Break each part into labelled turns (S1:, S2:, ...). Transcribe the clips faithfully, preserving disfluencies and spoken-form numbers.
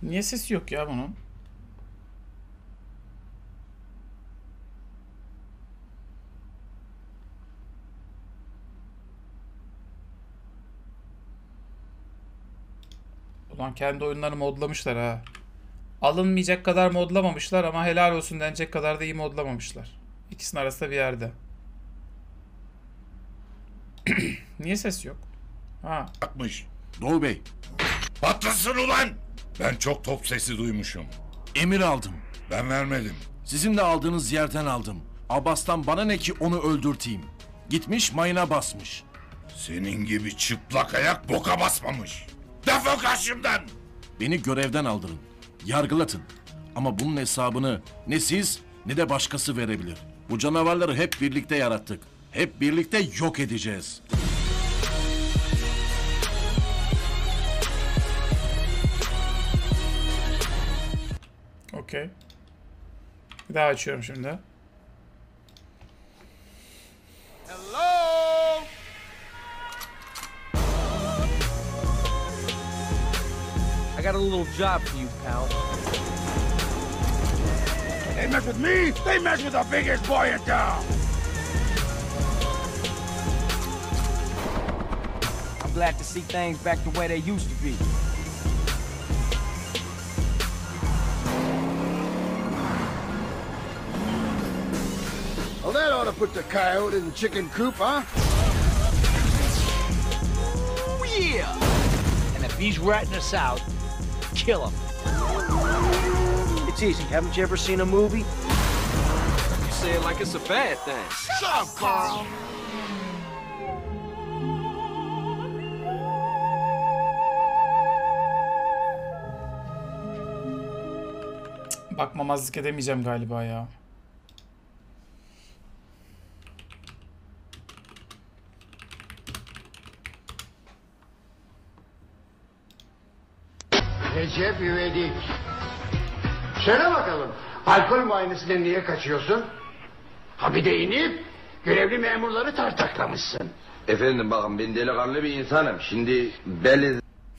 S1: Niye sesi yok ya bunun? Ulan kendi oyunlarını modlamışlar ha. Alınmayacak kadar modlamamışlar ama helal olsun denecek kadar da iyi modlamamışlar. İkisinin arasında bir yerde. Niye ses yok? Ha.
S2: Yapmış.
S3: Doğu Bey,
S2: Patlasın ulan! Ben çok top sesi duymuşum.
S3: emir aldım.
S2: Ben vermedim.
S3: Sizin de aldığınız yerden aldım. Abbas'tan bana ne ki onu öldürteyim. Gitmiş mayına basmış.
S2: Senin gibi çıplak ayak boka basmamış. Defol karşımdan!
S3: Beni görevden aldırın. Yargılatın. Ama bunun hesabını ne siz ne de başkası verebilir. Bu canavarları hep birlikte yarattık. Hep birlikte yok edeceğiz.
S1: Okey. Bir daha açıyorum şimdi.
S4: Hello? I got a little job for you, pal.
S2: They mess with me, they mess with the biggest boy in town!
S4: I'm glad to see things back the way they used to be.
S5: Well, that ought to put the coyote in the chicken coop, huh?
S4: Oh, yeah! And if he's ratting us out, kill him. It's easy. Haven't you ever seen a movie? You say it like it's a bad thing.
S2: Shut up, Carl!
S1: Bakmamazlık edemeyeceğim galiba ya.
S5: Recep İvedik. Söyle bakalım, alkol muayenesinden niye kaçıyorsun? Ha bir de inip görevli memurları tartaklamışsın.
S6: Efendim bakın ben delikanlı bir insanım. Şimdi beli...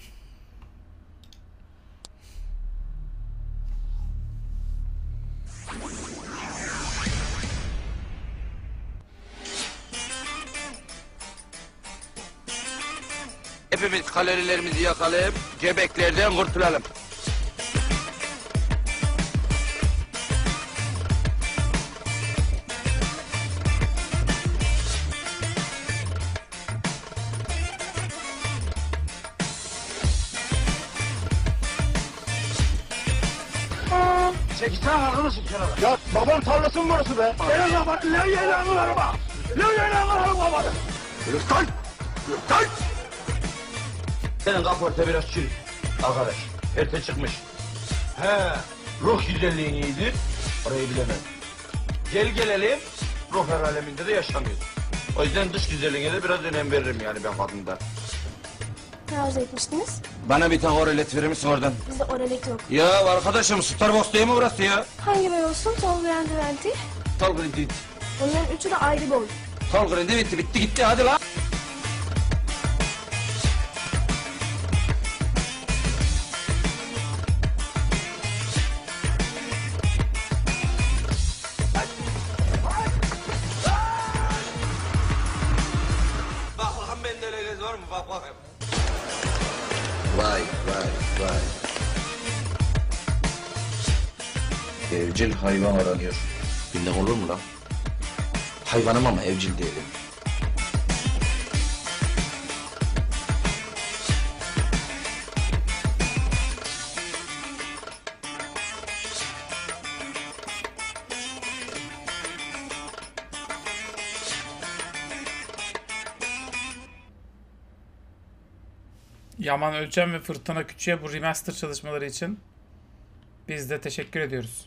S6: Hepimiz kalorilerimizi yakalayıp göbeklerden kurtulalım.
S5: Çekilsene arkadaşım kenara. Ya babam tarlası mı burası be? Gel lan bak, lan yeğlenim araba. Lan yeğlenim araba baba. Lütfen, lütfen.
S6: Senin kaporta biraz çürük. Arkadaş, erte çıkmış. He, ruh güzelliğin iyidir. Orayı bilemem. Gel gelelim, ruh her aleminde de yaşamıyoruz. O yüzden dış güzelliğine de biraz önem veririm yani ben kadında.
S7: Ne arzu etmiştiniz?
S6: Bana bir tane oralet verir misin oradan?
S7: Bizde oralet yok.
S6: Ya arkadaşım, Starbucks değil mi burası ya?
S7: Hangi boy olsun? Tol Grandi Venti.
S6: Tol grindi.
S7: Onların üçü de ayrı boy.
S6: Tol grindi bitti, bitti gitti hadi lan. Bak bakalım bende leylez var mı? Bak bakayım. Vay vay vay. Evcil hayvan aranıyor. Bilden olur mu lan? Hayvanım ama evcil değilim.
S1: Yaman Ölçem ve Fırtına Küçük'e bu remaster çalışmaları için biz de teşekkür ediyoruz.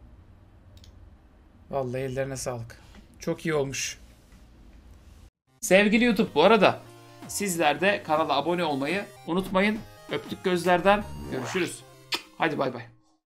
S1: Vallahi ellerine sağlık. Çok iyi olmuş. Sevgili YouTube, bu arada sizler de kanala abone olmayı unutmayın. Öptük gözlerden. Görüşürüz. Hadi bay bay.